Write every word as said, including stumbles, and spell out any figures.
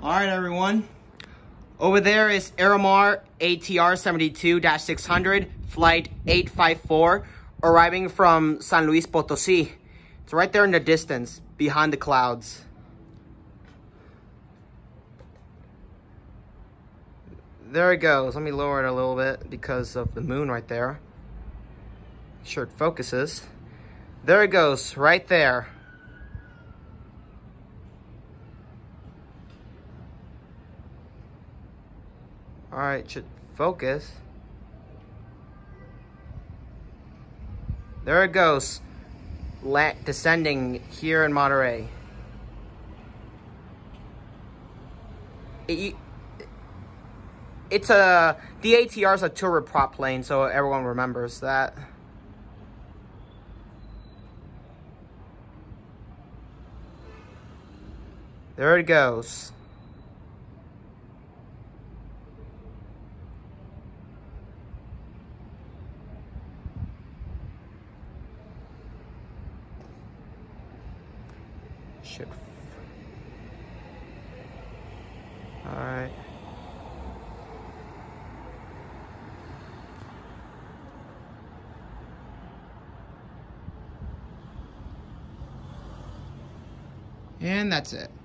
All right, everyone. Over there is Aeromar A T R seventy-two dash six hundred, flight eight five four, arriving from San Luis Potosí. It's right there in the distance, behind the clouds. There it goes. Let me lower it a little bit because of the moon right there. Make sure it focuses. There it goes, right there. All right, should focus. There it goes, La descending here in Monterrey. It, it's a, the A T R is a turboprop plane, so everyone remembers that. There it goes. Should. All right. And that's it.